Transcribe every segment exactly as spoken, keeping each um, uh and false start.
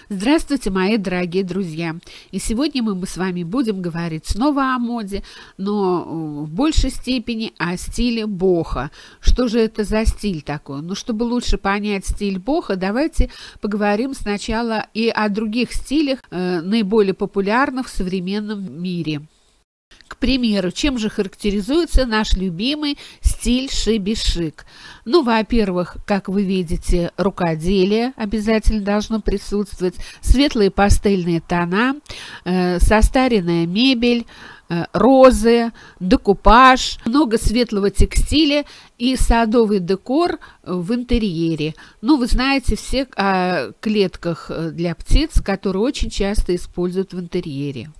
Здравствуйте, мои дорогие друзья! И сегодня мы с вами будем говорить снова о моде, но в большей степени о стиле бохо. Что же это за стиль такой? Ну, чтобы лучше понять стиль бохо, давайте поговорим сначала и о других стилях, э, наиболее популярных в современном мире. К примеру, чем же характеризуется наш любимый стиль шиби-шик? Ну, во-первых, как вы видите, рукоделие обязательно должно присутствовать, светлые пастельные тона, э, состаренная мебель, э, розы, декупаж, много светлого текстиля и садовый декор в интерьере. Ну, вы знаете все о клетках для птиц, которые очень часто используют в интерьере.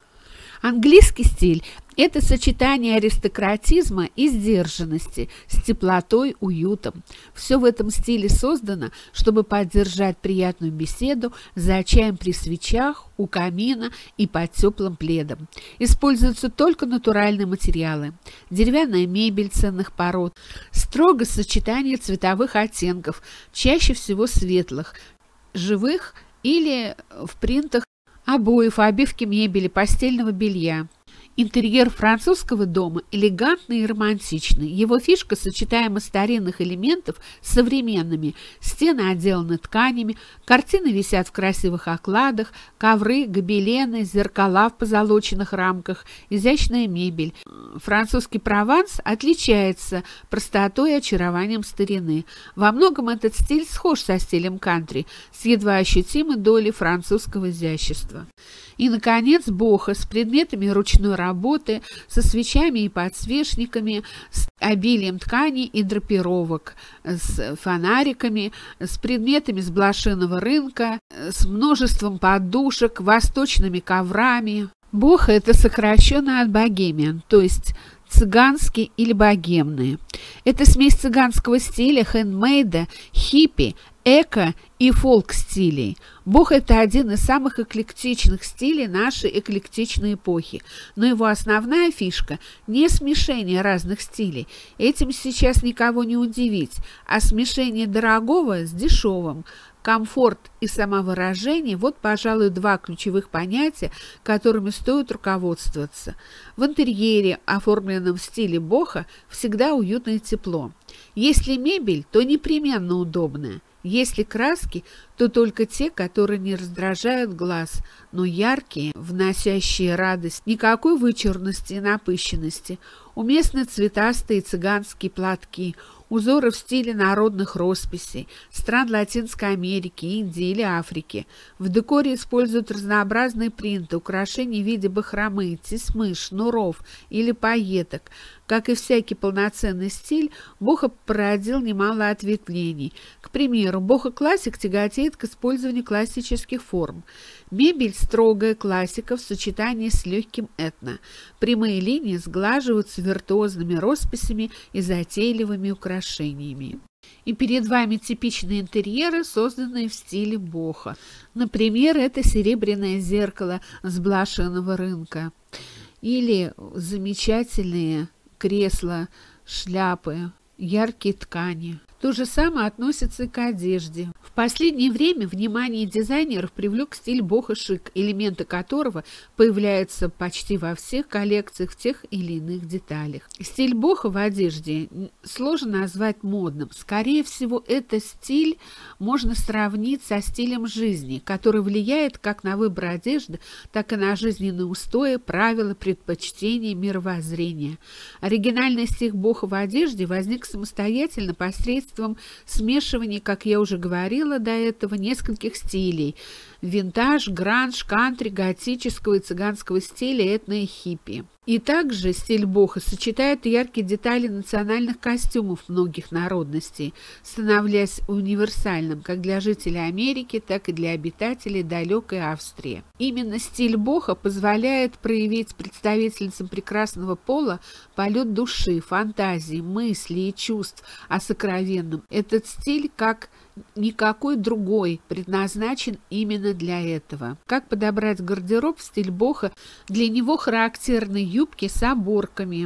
Английский стиль – это сочетание аристократизма и сдержанности с теплотой, уютом. Все в этом стиле создано, чтобы поддержать приятную беседу за чаем при свечах, у камина и под теплым пледом. Используются только натуральные материалы, деревянная мебель ценных пород, строго сочетание цветовых оттенков, чаще всего светлых, живых или в принтах, обоев, обивки мебели, постельного белья. Интерьер французского дома элегантный и романтичный. Его фишка – сочетаемо старинных элементов с современными. Стены отделаны тканями, картины висят в красивых окладах, ковры, гобелены, зеркала в позолоченных рамках, изящная мебель. Французский Прованс отличается простотой и очарованием старины. Во многом этот стиль схож со стилем кантри, с едва ощутимой долей французского изящества. И, наконец, бохо с предметами ручной работы, со свечами и подсвечниками, с обилием тканей и драпировок, с фонариками, с предметами с блошиного рынка, с множеством подушек, восточными коврами. Бохо – это сокращенно от богемиан, то есть цыганские или богемные. Это смесь цыганского стиля, хендмейда, хиппи, эко и фолк-стилей. Бохо – это один из самых эклектичных стилей нашей эклектичной эпохи, но его основная фишка – не смешение разных стилей. Этим сейчас никого не удивить, а смешение дорогого с дешевым. Комфорт и самовыражение – вот, пожалуй, два ключевых понятия, которыми стоит руководствоваться. В интерьере, оформленном в стиле бохо, всегда уютно и тепло. Если мебель, то непременно удобная. Если краски, то только те, которые не раздражают глаз, но яркие, вносящие радость, никакой вычурности и напыщенности. Уместны цветастые цыганские платки, узоры в стиле народных росписей, стран Латинской Америки, Индии или Африки. В декоре используют разнообразные принты, украшения в виде бахромы, тесьмы, шнуров или пайеток. Как и всякий полноценный стиль, бохо породил немало ответвлений. К примеру, бохо-классик тяготеет к использованию классических форм. Мебель – строгая классика в сочетании с легким этно. Прямые линии сглаживаются виртуозными росписями и затейливыми украшениями. И перед вами типичные интерьеры, созданные в стиле бохо. Например, это серебряное зеркало с блошиного рынка или замечательные кресла, шляпы, яркие ткани. То же самое относится и к одежде. В последнее время внимание дизайнеров привлек стиль бохо-шик, элементы которого появляются почти во всех коллекциях в тех или иных деталях. Стиль бохо в одежде сложно назвать модным. Скорее всего, этот стиль можно сравнить со стилем жизни, который влияет как на выбор одежды, так и на жизненные устои, правила, предпочтения, мировоззрения. Оригинальный стиль бохо в одежде возник самостоятельно посредством смешивания, как я уже говорила до этого, нескольких стилей: винтаж, гранж, кантри, готического и цыганского стиля, этно и хиппи. И также стиль бохо сочетает яркие детали национальных костюмов многих народностей, становляясь универсальным как для жителей Америки, так и для обитателей далекой Австрии. Именно стиль бохо позволяет проявить представительницам прекрасного пола полет души, фантазии, мыслей и чувств о сокровенном. Этот стиль, как никакой другой, предназначен именно для этого. Как подобрать гардероб в стиль бохо? Для него характерны юбки с оборками,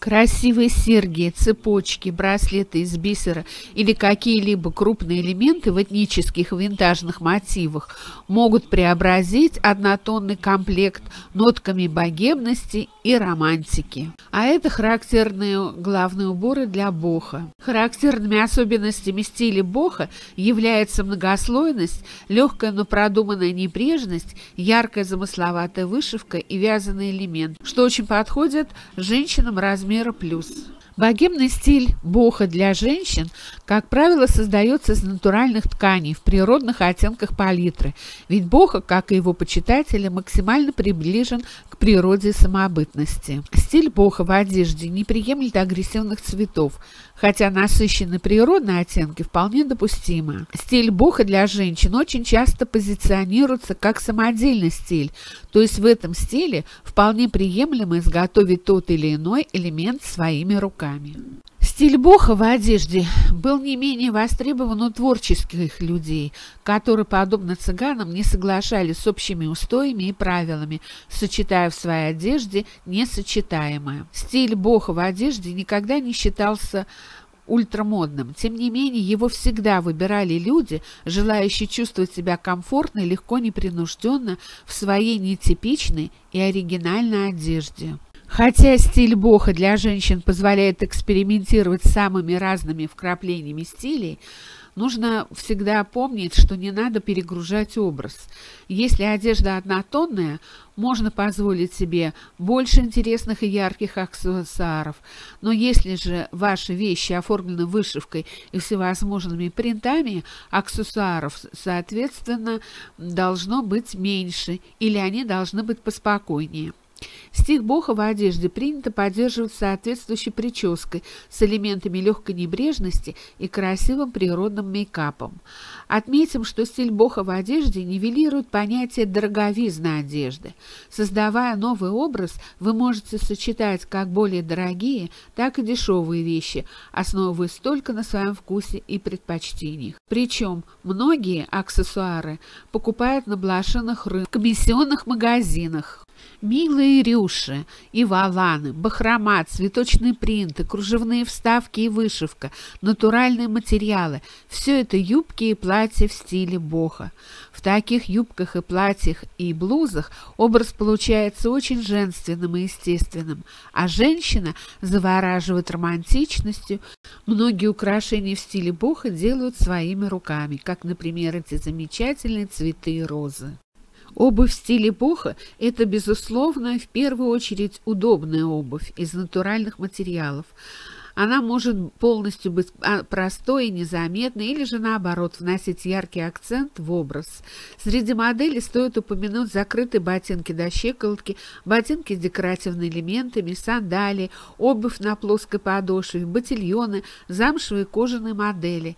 Красивые серьги, цепочки, браслеты из бисера или какие-либо крупные элементы в этнических винтажных мотивах могут преобразить однотонный комплект нотками богемности и романтики. А это характерные главные уборы для боха. Характерными особенностями стиля боха является многослойность, легкая, но продуманная небрежность, яркая замысловатая вышивка и вязаный элемент, что очень подходит женщинам размера плюс. Богемный стиль боха для женщин, как правило, создается из натуральных тканей в природных оттенках палитры, ведь боха, как и его почитатели, максимально приближен к природе самобытности. Стиль боха в одежде не приемлет агрессивных цветов, хотя насыщенные природные оттенки вполне допустимы. Стиль боха для женщин очень часто позиционируется как самодельный стиль, то есть в этом стиле вполне приемлемо изготовить тот или иной элемент своими руками. Стиль боха в одежде был не менее востребован у творческих людей, которые, подобно цыганам, не соглашались с общими устоями и правилами, сочетая в своей одежде несочетаемое. Стиль боха в одежде никогда не считался ультрамодным. Тем не менее, его всегда выбирали люди, желающие чувствовать себя комфортно и легко, непринужденно в своей нетипичной и оригинальной одежде. Хотя стиль боха для женщин позволяет экспериментировать с самыми разными вкраплениями стилей, нужно всегда помнить, что не надо перегружать образ. Если одежда однотонная, можно позволить себе больше интересных и ярких аксессуаров. Но если же ваши вещи оформлены вышивкой и всевозможными принтами, аксессуаров, соответственно, должно быть меньше, или они должны быть поспокойнее. Стиль боха в одежде принято поддерживать соответствующей прической с элементами легкой небрежности и красивым природным мейкапом. Отметим, что стиль боха в одежде нивелирует понятие дороговизны одежды. Создавая новый образ, вы можете сочетать как более дорогие, так и дешевые вещи, основываясь только на своем вкусе и предпочтениях. Причем многие аксессуары покупают на блошиных рынках, в комиссионных магазинах. Милые рюши и воланы, бахрома, цветочные принты, кружевные вставки и вышивка, натуральные материалы – все это юбки и платья в стиле боха. В таких юбках и платьях и блузах образ получается очень женственным и естественным, а женщина завораживает романтичностью. Многие украшения в стиле боха делают своими руками, как, например, эти замечательные цветы и розы. Обувь в стиле боха – это, безусловно, в первую очередь удобная обувь из натуральных материалов. Она может полностью быть простой и незаметной, или же, наоборот, вносить яркий акцент в образ. Среди моделей стоит упомянуть закрытые ботинки до щиколотки, ботинки с декоративными элементами, сандалии, обувь на плоской подошве, ботильоны, замшевые кожаные модели.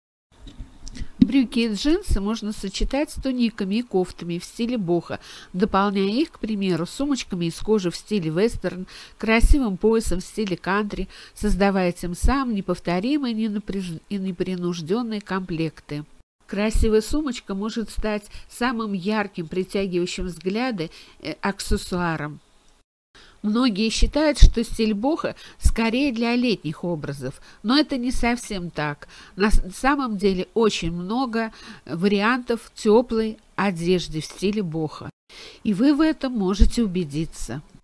Брюки и джинсы можно сочетать с туниками и кофтами в стиле боха, дополняя их, к примеру, сумочками из кожи в стиле вестерн, красивым поясом в стиле кантри, создавая тем самым неповторимые и непринужденные комплекты. Красивая сумочка может стать самым ярким, притягивающим взгляды аксессуаром. Многие считают, что стиль боха скорее для летних образов, но это не совсем так. На самом деле очень много вариантов теплой одежды в стиле боха, и вы в этом можете убедиться.